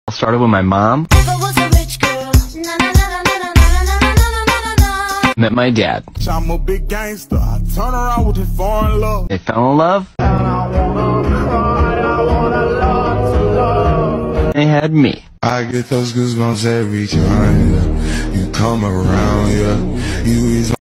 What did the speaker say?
Started with my mom. Met my dad. I'm a big gangster. I turn around with his foreign love. They fell in love. They had me. I get those goosebumps every time you come around, yeah. You